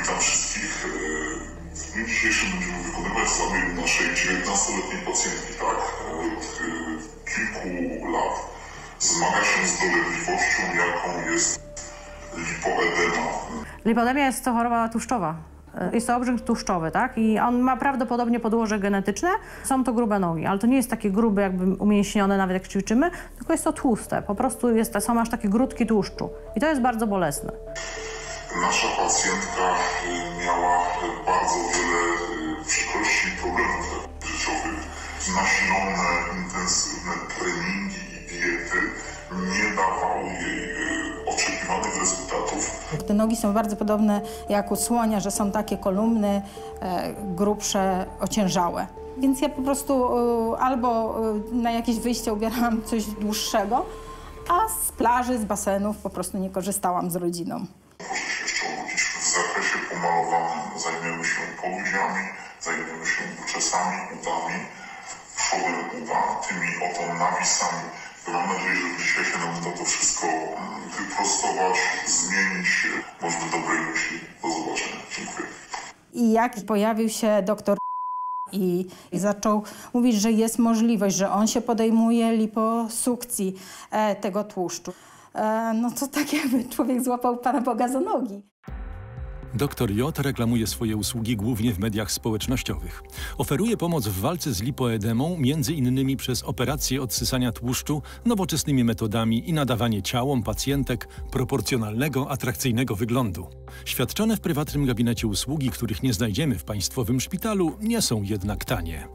Witam wszystkich. W dniu dzisiejszym będziemy wykonywać zabieg naszej 19-letniej pacjentki, tak? Od kilku lat zmaga się z dolegliwością, jaką jest lipoedema. Lipodemia jest to choroba tłuszczowa. Jest to obrzęk tłuszczowy, tak? I on ma prawdopodobnie podłoże genetyczne. Są to grube nogi, ale to nie jest takie grube, jakby umięśnione, nawet jak ćwiczymy, tylko jest to tłuste. Po prostu są aż takie grudki tłuszczu. I to jest bardzo bolesne. Nasza pacjentka miała bardzo wiele przykrości i problemów życiowych. Nasilone, intensywne treningi i diety nie dawały jej oczekiwanych rezultatów. Te nogi są bardzo podobne jak u słonia, że są takie kolumny, grubsze, ociężałe. Więc ja po prostu albo na jakieś wyjście ubierałam coś dłuższego, a z plaży, z basenów po prostu nie korzystałam z rodziną. Może się jeszcze obudzić w zakresie pomalowanym. Zajmiemy się powódziami, zajmiemy się uczesami, udami, przodem uda, tymi oto nawisami. Mam nadzieję, że dzisiaj się nam uda to wszystko wyprostować, zmienić może do dobrej myśli. Do zobaczenia. Dziękuję. I jak pojawił się doktor i zaczął mówić, że jest możliwość, że on się podejmuje liposukcji tego tłuszczu, no to tak jakby człowiek złapał Pana Boga za nogi. Dr J reklamuje swoje usługi głównie w mediach społecznościowych. Oferuje pomoc w walce z lipoedemą, między innymi przez operację odsysania tłuszczu, nowoczesnymi metodami i nadawanie ciałom pacjentek proporcjonalnego, atrakcyjnego wyglądu. Świadczone w prywatnym gabinecie usługi, których nie znajdziemy w państwowym szpitalu, nie są jednak tanie.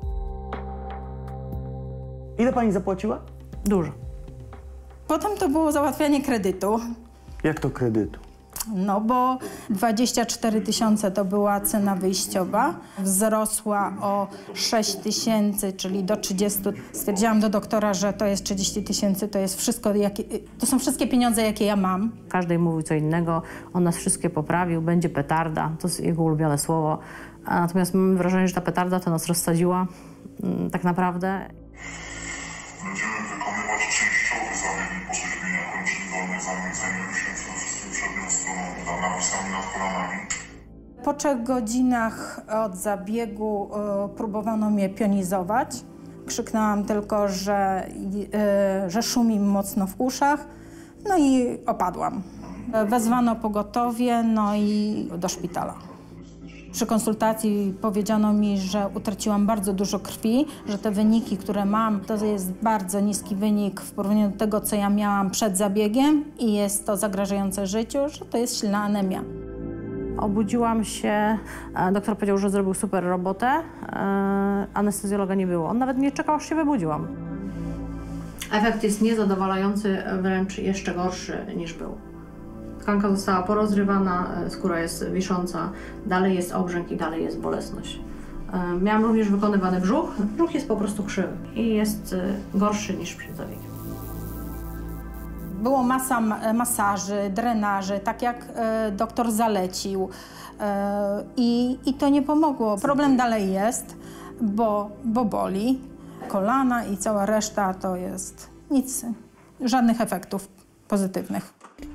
Ile pani zapłaciła? Dużo. Potem to było załatwianie kredytu. Jak to kredytu? No bo 24 000 to była cena wyjściowa, wzrosła o 6 000, czyli do 30. Stwierdziłam do doktora, że to jest 30 000, to jest wszystko, to są wszystkie pieniądze, jakie ja mam. Każdy mówił co innego, on nas wszystkie poprawił, będzie petarda, to jest jego ulubione słowo. Natomiast mam wrażenie, że ta petarda to nas rozsadziła tak naprawdę. Będziemy wykonywać częściowy zabieg liposuszenia kończyn dolnych, zajmiemy się przede wszystkim przednią stroną uda, nawisami nad kolanami. Po 3 godzinach od zabiegu próbowano mnie pionizować. Krzyknęłam tylko, że szumi mocno w uszach, no i opadłam. Wezwano pogotowie, no i do szpitala. Przy konsultacji powiedziano mi, że utraciłam bardzo dużo krwi, że te wyniki, które mam, to jest bardzo niski wynik w porównaniu do tego, co ja miałam przed zabiegiem i jest to zagrażające życiu, że to jest silna anemia. Obudziłam się, doktor powiedział, że zrobił super robotę, anestezjologa nie było. On nawet nie czekał, aż się wybudziłam. Efekt jest niezadowalający, wręcz jeszcze gorszy niż był. Tkanka została porozrywana, skóra jest wisząca, dalej jest obrzęk i dalej jest bolesność. Miałam również wykonywany brzuch. Brzuch jest po prostu krzywy i jest gorszy niż przed zabiegiem. Było masa masaży, drenaży, tak jak doktor zalecił i to nie pomogło. Problem dalej jest, bo boli. Kolana i cała reszta to jest nic, żadnych efektów pozytywnych.